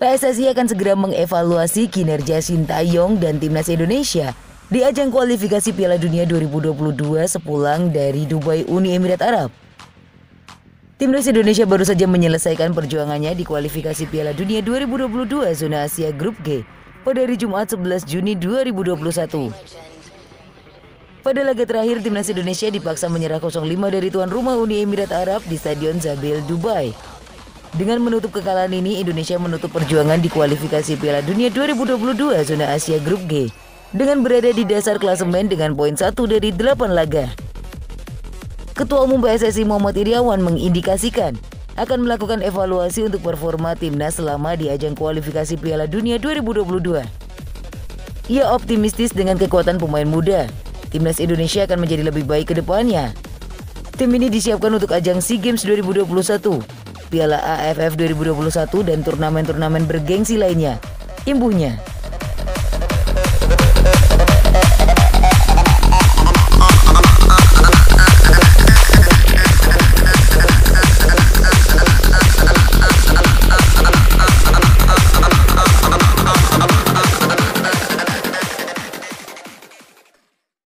PSSI akan segera mengevaluasi kinerja Sintayong dan timnas Indonesia di ajang kualifikasi Piala Dunia 2022 sepulang dari Dubai, Uni Emirat Arab. Timnas Indonesia baru saja menyelesaikan perjuangannya di kualifikasi Piala Dunia 2022 zona Asia Grup G pada hari Jumat 11 Juni 2021. Pada laga terakhir, timnas Indonesia dipaksa menyerah 0-5 dari tuan rumah Uni Emirat Arab di Stadion Zabil, Dubai. Dengan menutup kekalahan ini, Indonesia menutup perjuangan di kualifikasi Piala Dunia 2022 zona Asia Grup G dengan berada di dasar klasemen dengan poin 1 dari 8 laga. Ketua Umum PSSI Muhammad Iryawan mengindikasikan akan melakukan evaluasi untuk performa timnas selama di ajang kualifikasi Piala Dunia 2022. Ia optimistis dengan kekuatan pemain muda, timnas Indonesia akan menjadi lebih baik ke depannya. Tim ini disiapkan untuk ajang SEA Games 2021, Piala AFF 2021 dan turnamen-turnamen bergengsi lainnya, imbuhnya.